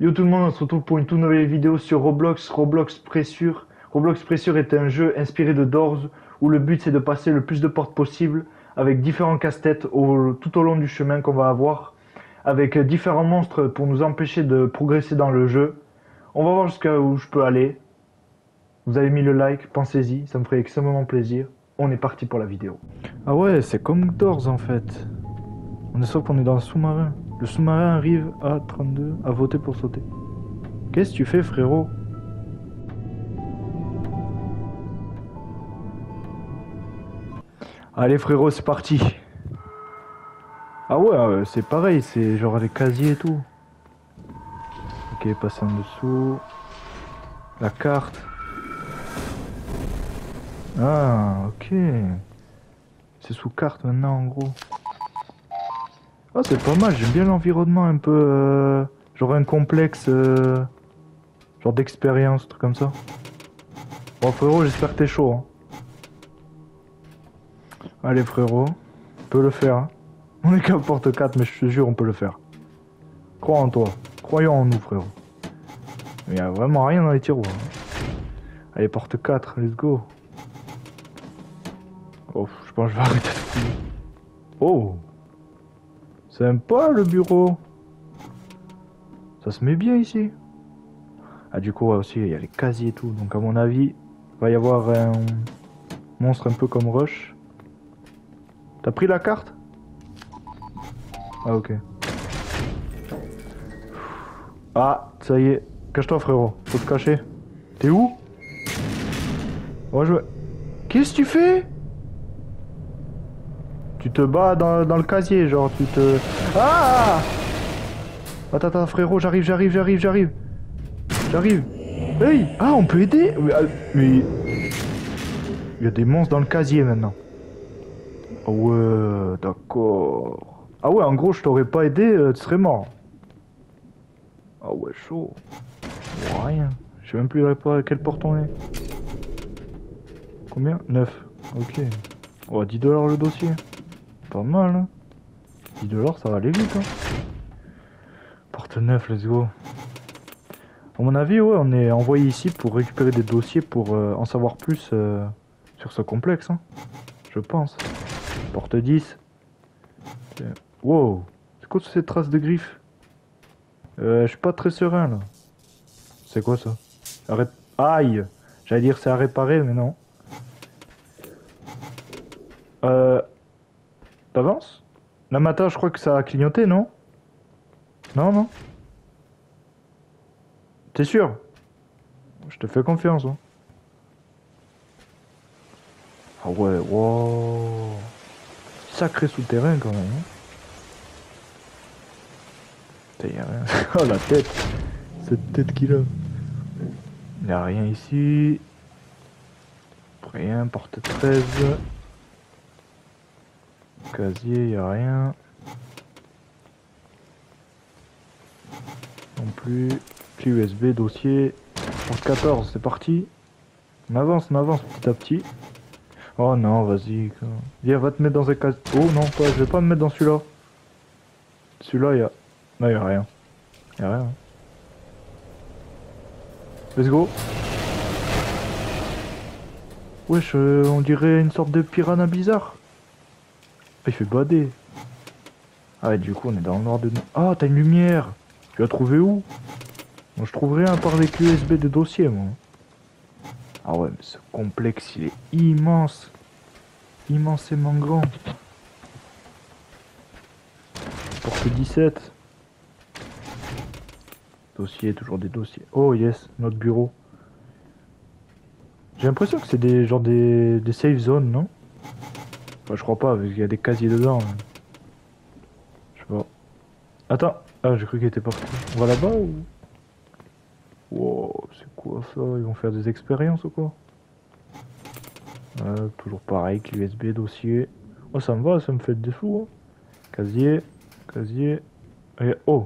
Yo tout le monde, on se retrouve pour une toute nouvelle vidéo sur Roblox, Roblox Pressure. Roblox Pressure est un jeu inspiré de Doors où le but c'est de passer le plus de portes possible avec différents casse-têtes tout au long du chemin qu'on va avoir, avec différents monstres pour nous empêcher de progresser dans le jeu. On va voir jusqu'à où je peux aller. Vous avez mis le like, pensez-y, ça me ferait extrêmement plaisir. On est parti pour la vidéo. Ah ouais, c'est comme Doors en fait. On est sûr qu'on est dans le sous-marin. Le sous-marin arrive à 32, à voter pour sauter. Qu'est-ce que tu fais, frérot? Allez, frérot, c'est parti. Ah ouais, c'est pareil, c'est genre les casiers et tout. Ok, passer en dessous. La carte. Ah, ok. C'est sous carte maintenant, en gros. Ah, c'est pas mal, j'aime bien l'environnement un peu... genre un complexe... genre d'expérience, truc comme ça. Bon, frérot, j'espère que t'es chaud. Hein. Allez, frérot, on peut le faire. Hein. On est qu'à porte 4, mais je te jure, on peut le faire. Crois en toi. Croyons en nous, frérot. Il y a vraiment rien dans les tiroirs. Hein. Allez, porte 4, let's go. Oh, je pense que je vais arrêter de fouiller. Oh! Sympa le bureau. Ça se met bien ici. Ah du coup ouais, aussi il y a les casiers et tout. Donc à mon avis, il va y avoir un monstre un peu comme Rush. T'as pris la carte? Ah ok. Ah ça y est. Cache-toi frérot. Faut te cacher. T'es où? On va jouer. Qu'est-ce que tu fais? Tu te bats dans le casier genre tu te... Ah! Attends frérot, j'arrive. J'arrive. Hey! Ah, on peut aider? Mais... Il y a des monstres dans le casier maintenant. Ah ouais, d'accord. Ah ouais, en gros, je t'aurais pas aidé, tu serais mort. Ah ouais, chaud. Oh, rien. Je sais même plus à quelle porte on est. Combien? 9. Ok. Oh, 10 $ le dossier. Pas mal, hein. 10 $, ça va aller vite, hein. Porte 9, let's go. À mon avis, ouais, on est envoyé ici pour récupérer des dossiers pour en savoir plus sur ce complexe, hein. Je pense. Porte 10. Wow. C'est quoi cette trace de griffes? Je suis pas très serein, là. C'est quoi, ça? Aïe! J'allais dire c'est à réparer, mais non. T'avances? Là, matin, je crois que ça a clignoté, non? Non? T'es sûr? Je te fais confiance, hein. Ah ouais, wow. Sacré souterrain quand même. Hein. Putain, y a rien. Oh la tête. Cette tête qu'il a. Il n'y a rien ici. Rien, porte 13. Casier, y a rien. Non plus. Clé USB, dossier. Porte 14, c'est parti. On avance petit à petit. Oh non, vas-y. Viens, va te mettre dans un casier. Oh non, toi, je vais pas me mettre dans celui-là. Celui-là, y a... Non, y a rien. Y a rien. Let's go. Wesh, on dirait une sorte de piranha bizarre. Ah, il fait bader. Ah ouais, du coup, on est dans le noir de... Ah, t'as une lumière. Tu l'as trouvé où? Moi, je trouve rien à part les clés USB des dossiers, moi. Ah ouais, mais ce complexe, il est immense. Immensément grand. Porte 17. Dossier, toujours des dossiers. Oh yes, notre bureau. J'ai l'impression que c'est des genre des safe zones, non? Enfin, je crois pas, parce qu'il y a des casiers dedans. Mais... Je sais pas. Attends. Ah, j'ai cru qu'il était parti. On va là-bas ou... Wow, c'est quoi ça? Ils vont faire des expériences ou quoi? Toujours pareil, clé USB, dossier. Oh, ça me va, ça me fait des sous. Hein. Casier. Et, oh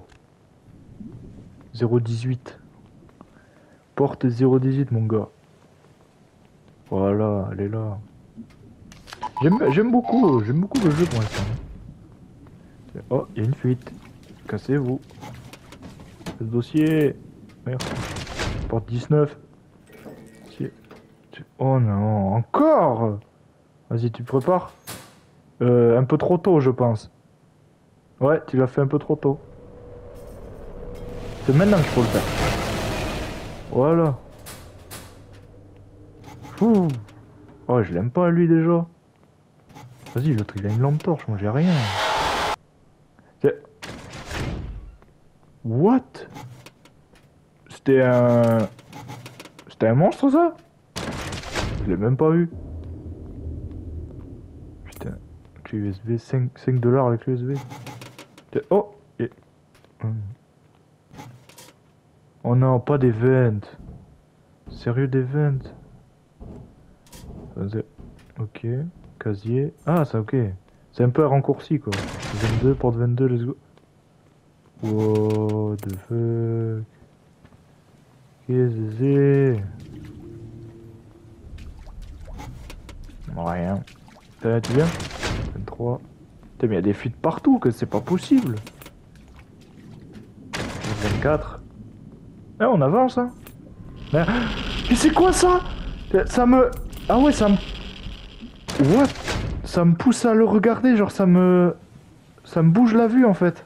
018. Porte 018, mon gars. Voilà, elle est là. J'aime beaucoup le jeu pour l'instant. Oh, il y a une fuite. Cassez-vous. Ce dossier. Merde. Porte 19. Oh non, encore. Vas-y, tu te prépares. Un peu trop tôt, je pense. Ouais, tu l'as fait un peu trop tôt. C'est maintenant qu'il faut le faire. Voilà. Fou. Oh, je l'aime pas, lui, déjà. Vas-y, l'autre, il a une lampe torche. Moi, j'ai rien. What? C'était un... C'était un monstre, ça? Je l'ai même pas vu. Putain. Clé USB, 5 $ avec l'USB. Oh! Oh non, pas des ventes. Sérieux, des ventes? Ok. Casier. Ah, ça, ok. C'est un peu un raccourci, quoi. 22, porte 22, let's go. What the fuck? Qu'est-ce que c'est? Rien. Tu viens? 23. Putain, mais il y a des fuites partout, que c'est pas possible. 24. Ah, on avance, hein. Mais c'est quoi ça? Ça me... Ah ouais, ça me... What? Ça me pousse à le regarder, genre ça me bouge la vue, en fait.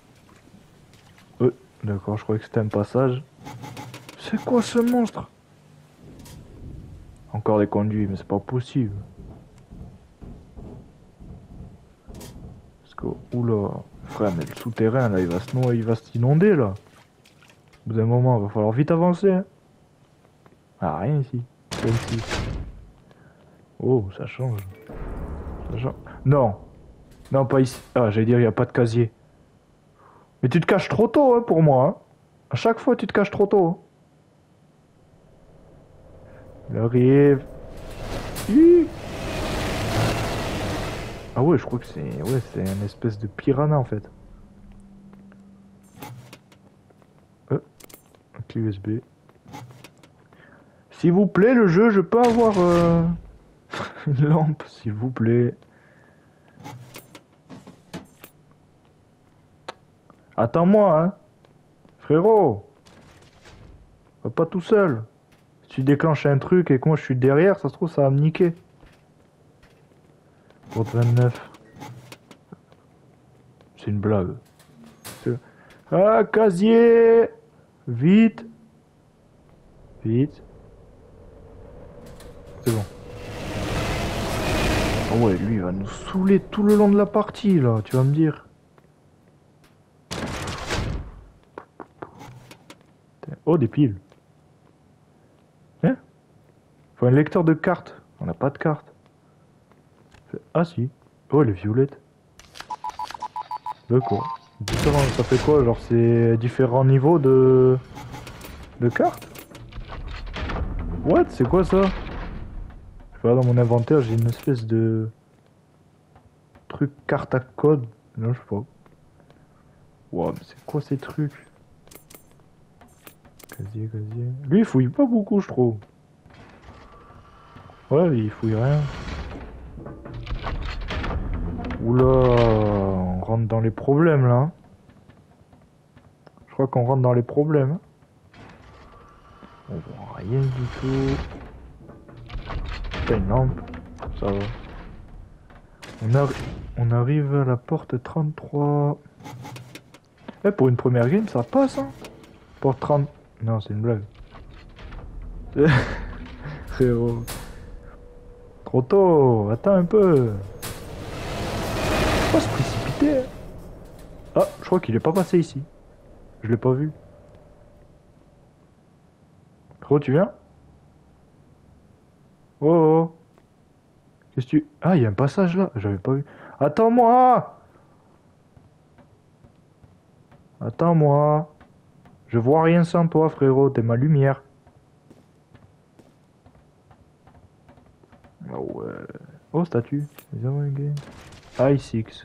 D'accord, je croyais que c'était un passage. C'est quoi ce monstre? Encore des conduits, mais c'est pas possible. Parce que... Oula... Frère, mais le souterrain, là, il va se noyer, il va s'inonder, là. Au bout d'un moment, il va falloir vite avancer, hein. Ah, rien ici. Rien ici. Oh, ça change. Ça change. Non. Non, pas ici. Ah, j'allais dire, il n'y a pas de casier. Mais tu te caches trop tôt, hein, pour moi. Hein. À chaque fois, tu te caches trop tôt. Hein. Il arrive. Hi. Ah ouais, je crois que c'est... Ouais, c'est une espèce de piranha, en fait. Un clé USB. S'il vous plaît, le jeu, je peux avoir... une lampe, s'il vous plaît. Attends-moi, hein. Frérot. Va pas tout seul. Si tu déclenches un truc et que moi je suis derrière, ça se trouve, ça va me niquer. Porte 29. C'est une blague. Ah, casier. Vite. Vite. C'est bon. Oh ouais, lui, il va nous saouler tout le long de la partie, là, tu vas me dire. Oh, des piles. Hein? Faut un lecteur de cartes. On n'a pas de carte. Ah si. Oh, les violettes. D'accord. Différent, ça fait quoi? Genre, c'est différents niveaux de cartes? What? C'est quoi ça? Je vois dans mon inventaire, j'ai une espèce de truc carte à code. Non, je sais pas. Wow, mais c'est quoi ces trucs? Casier. Lui, il fouille pas beaucoup, je trouve. Ouais, il fouille rien. Oula, on rentre dans les problèmes là. Je crois qu'on rentre dans les problèmes. On voit rien du tout. T'as une lampe, ça va. On arrive à la porte 33. Eh, pour une première game, ça passe, hein. Porte 30... Non, c'est une blague. Frérot. Trop tôt, attends un peu. Faut pas se précipiter. Hein. Ah, je crois qu'il est pas passé ici. Je l'ai pas vu. Frérot, tu viens? Oh. Qu'est-ce que tu... Ah, il y a un passage là, j'avais pas vu. Attends-moi! Attends-moi. Je vois rien sans toi, frérot, t'es ma lumière. Oh ouais. Oh, statue. Ah, Six.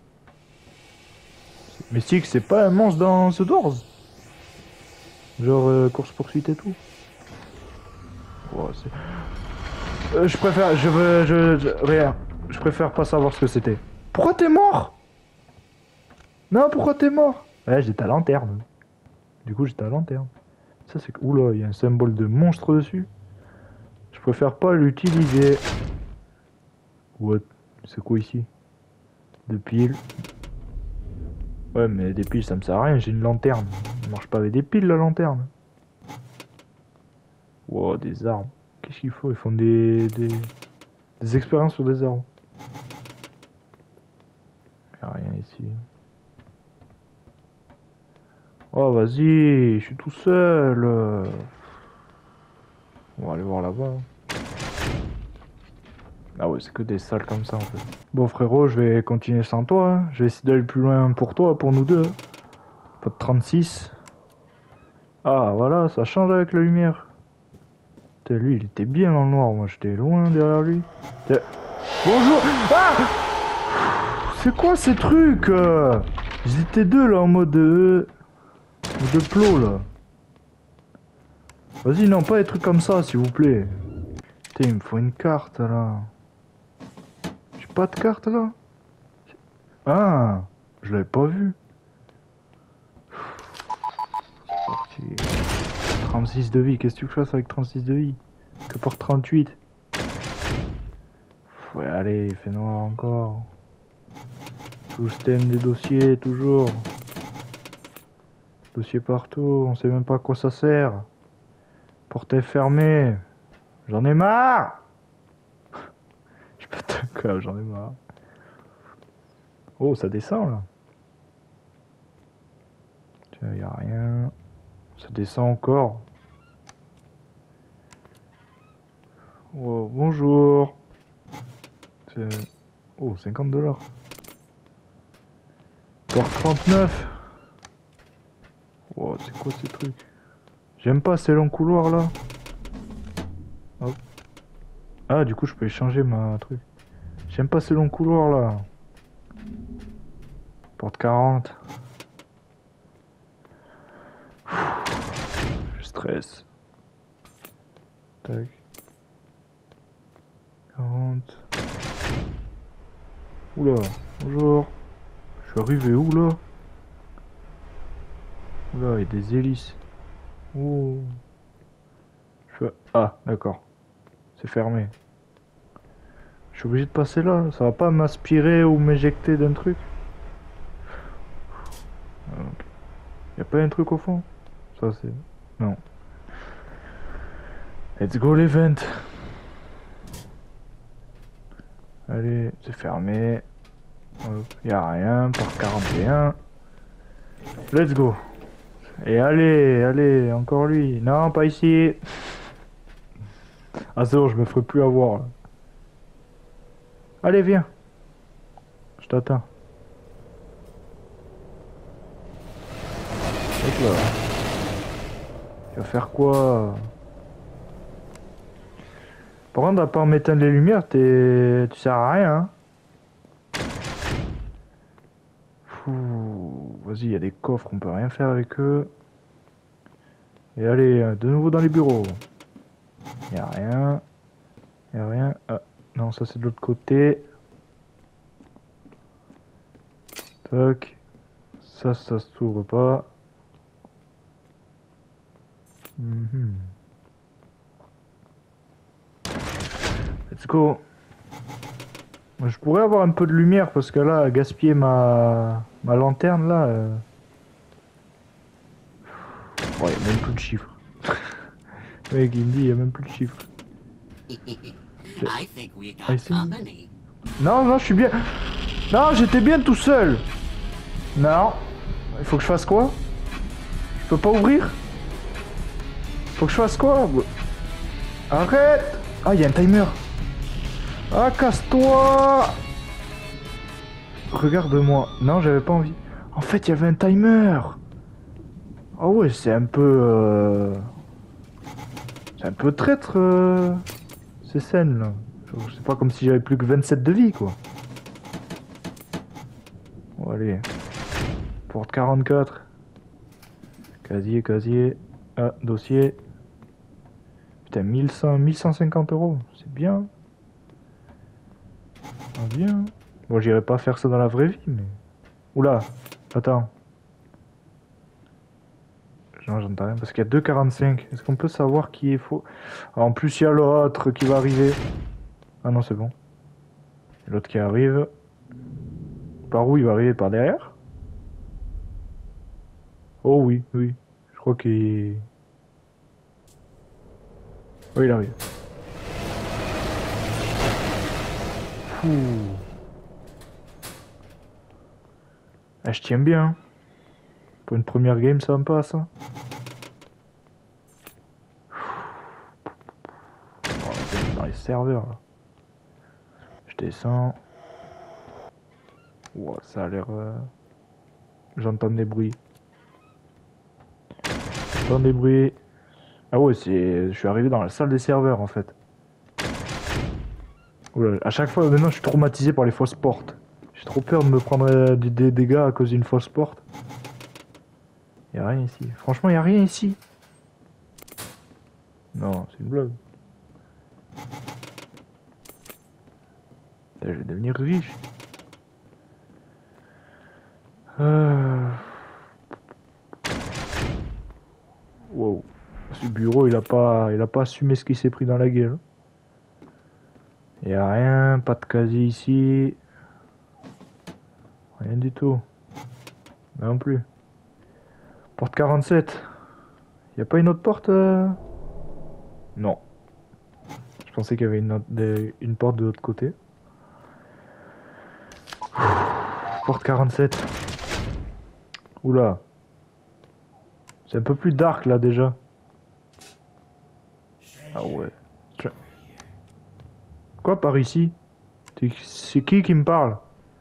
Mais Six, c'est pas un monstre dans The Doors? Genre course-poursuite et tout. Oh, je préfère... Rien. Je préfère pas savoir ce que c'était. Pourquoi t'es mort? Non, pourquoi t'es mort? Ouais, j'ai ta lanterne. Du coup, j'étais à la lanterne. Ça, c'est... Oula, il y a un symbole de monstre dessus. Je préfère pas l'utiliser. What? C'est quoi ici? Des piles. Ouais, mais des piles, ça me sert à rien. J'ai une lanterne. Ça marche pas avec des piles, la lanterne. Wow, des arbres. Qu'est-ce qu'il faut? Ils font des expériences sur des arbres. Y'a rien ici. Oh, vas-y, je suis tout seul. On va aller voir là-bas. Ah ouais, c'est que des salles comme ça en fait. Bon frérot, je vais continuer sans toi. Hein. Je vais essayer d'aller plus loin pour toi, pour nous deux. Pas de 36. Ah voilà, ça change avec la lumière. Putain, lui, il était bien dans le noir. Moi, j'étais loin derrière lui. Putain. Bonjour. Ah, c'est quoi ces trucs ils étaient deux là en mode de plot là. Vas-y, non, pas des trucs comme ça, s'il vous plaît. Putain, il me faut une carte là. J'ai pas de carte là. Ah, je l'avais pas vu. C'est parti. 36 de vie, qu'est-ce que tu fasses avec 36 de vie? Que pour 38. Ouais, allez, il fait noir encore. Tout stem des dossiers, toujours. Dossier partout, on sait même pas à quoi ça sert. Portail fermé. J'en ai marre. Je pète un câble, j'en ai marre. Oh, ça descend là. Tiens, y a rien. Ça descend encore. Oh, bonjour. Oh, 50 $. Port 39. Oh, c'est quoi ces trucs? J'aime pas ces longs couloirs là. Hop. Ah, du coup, je peux échanger ma truc. J'aime pas ces longs couloirs là. Porte 40. Je stresse. Tac. 40. Oula, bonjour. Je suis arrivé où là? Oula, il y a des hélices. Oh. Ah, d'accord. C'est fermé. Je suis obligé de passer là. Ça va pas m'aspirer ou m'éjecter d'un truc. Y a pas un truc au fond? Ça c'est... Non. Let's go l'event. Allez, c'est fermé. Hop, y a rien. Par 41. Let's go. Et allez, allez, encore lui. Non, pas ici. Ah c'est bon, je me ferai plus avoir. Là. Allez, viens. Je t'attends. Hop là. Tu vas faire quoi? Par contre, à part m'éteindre les lumières, tu sers à rien. Hein. Vas-y, il y a des coffres, on peut rien faire avec eux. Et allez, de nouveau dans les bureaux. Y a rien. Y a rien. Ah, non, ça c'est de l'autre côté. Tac. Ça s'ouvre pas. Let's go. Je pourrais avoir un peu de lumière parce que là, gaspiller ma lanterne là. Oh, y a même plus de chiffres. Le mec il me dit, y a même plus de chiffres. Non, non, je suis bien. Non, j'étais bien tout seul. Non. Il faut que je fasse quoi? Je peux pas ouvrir? Faut que je fasse quoi? Arrête! Ah, il y a un timer. Ah, casse-toi! Regarde-moi. Non, j'avais pas envie. En fait, il y avait un timer. Ah ouais, c'est un peu... C'est un peu traître, ces scènes, là. C'est pas comme si j'avais plus que 27 de vie, quoi. Bon, allez. Porte 44. Casier, casier. Ah, dossier. Putain, 1150 €. C'est bien. Ah, bien. Bon, j'irai pas faire ça dans la vraie vie, mais... Oula, attends. Non, j'entends rien parce qu'il y a 2,45. Est-ce qu'on peut savoir qui est faux? En plus, il y a l'autre qui va arriver. Ah non, c'est bon. L'autre qui arrive. Par où il va arriver? Par derrière? Oh oui, oui. Je crois qu'il... Oh, il arrive. Fou. Ah, je tiens bien. Hein. Pour une première game, ça me passe. Hein. Oh, dans les serveurs là. Je descends. Wow, ça a l'air... J'entends des bruits. J'entends des bruits. Ah ouais, c'est... Je suis arrivé dans la salle des serveurs en fait. Oula, à chaque fois, maintenant je suis traumatisé par les fausses portes. J'ai trop peur de me prendre des dégâts à cause d'une fausse porte. Y'a rien ici. Franchement, y'a rien ici. Non, c'est une blague. Je vais devenir riche. Wow. Ce bureau, il a pas assumé ce qu'il s'est pris dans la gueule. Y'a rien, pas de casier ici. Rien du tout. Non plus. Porte 47. Y'a pas une autre porte Non. Je pensais qu'il y avait une porte de l'autre côté. Porte 47. Oula. C'est un peu plus dark là déjà. Ah ouais. Quoi par ici? C'est qui me parle?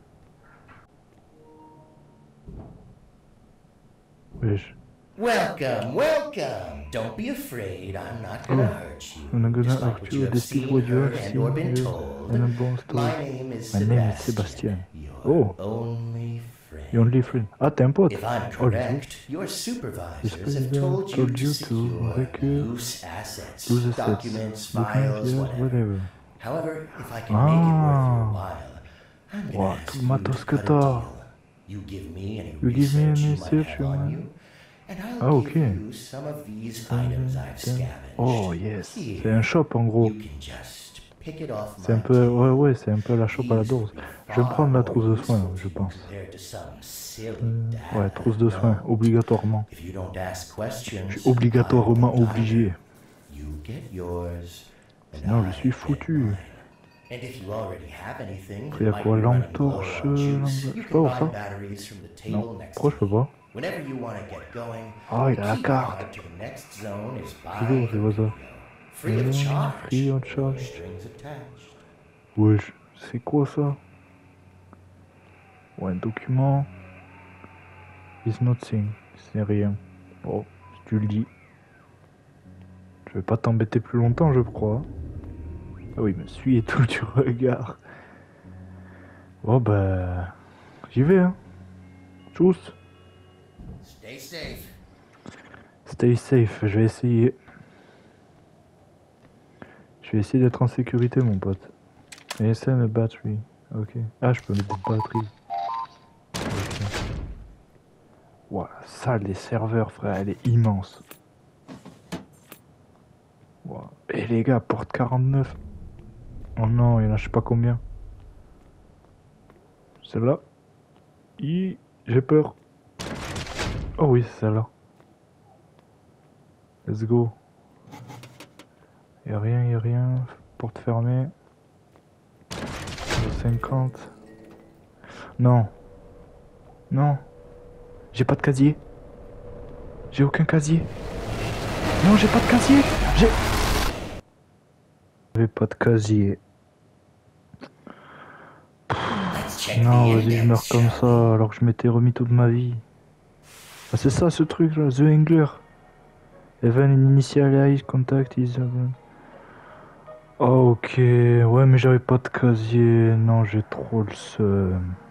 Wesh. Welcome, welcome. Don't be afraid. I'm not gonna hurt you. I'm not gonna Just like hurt what you. you have This is seen, what you heard, have and or been seen told. in a bon story. My name is My name is Sebastian. Sebastian. Your Oh. only friend. Your only friend. Ah, t'es un pote. If I'm Oh, correct, your supervisors have supervisor told you told to you to secure recure loose assets, loose assets, documents, documents, files, yeah, whatever. However, if I can make it worth your while, I'm gonna Wow, ask tout le you matos to que cut a t'as. deal. You give me any You give me research any you might research have you on might- you, and I'll Ah, give ok. you some of these items I've scavenged. Oh yes. Here, C'est un shop en gros. you can just pick it off C'est un my peu, table. ouais, c'est un peu la shop à la These dose. will be Je vais me far prendre la more trousse de soins, useful je to you pense. compared to some silly Ouais, data trousse de I soins, know. obligatoirement. If you don't ask questions, Je suis obligatoirement I won't obligé. either. You get yours, and Sinon, je I suis get foutu. mine. And if you already have anything Après, y a that quoi? might be running Lampe low torche, on juice, lampe- you je peux can avoir buy ça? batteries from the table Non. next Pourquoi to je peux you. pas? Whenever you want to get going, Ah, il a la key carte. card to the next zone is C'est bon, by c'est the quoi ça? radio. Free of charge. Free of No charge. strings attached. Wesh, c'est quoi ça? Ouais, un document. It's nothing. C'est rien. Bon, si tu le dis. Je vais pas t'embêter plus longtemps, je crois. Ah oui, me suis et tout, tu regardes. Bon, bah. J'y vais, hein. Tchuss. Stay safe. Stay safe, je vais essayer. Je vais essayer d'être en sécurité, mon pote. ASM battery. Ok. Ah, je peux mettre des batteries. Ok. Ouah, la salle des serveurs, frère, elle est immense. Ouah. Et les gars, porte 49. Oh non, il y en a je sais pas combien. Celle-là. J'ai peur. Oh oui, c'est celle-là. Let's go. Y'a rien. Porte fermée. 50. Non. Non. J'ai pas de casier. J'ai aucun casier. Non, j'ai pas de casier. J'avais pas de casier. Let's check Non, the vas-y, je index, meurs comme shall ça alors que je m'étais remis toute ma vie. Ah, c'est ça ce truc là, The Angler. Even in initialize contact is. Oh, ok, ouais, mais j'avais pas de casier. Non, j'ai trop le seum.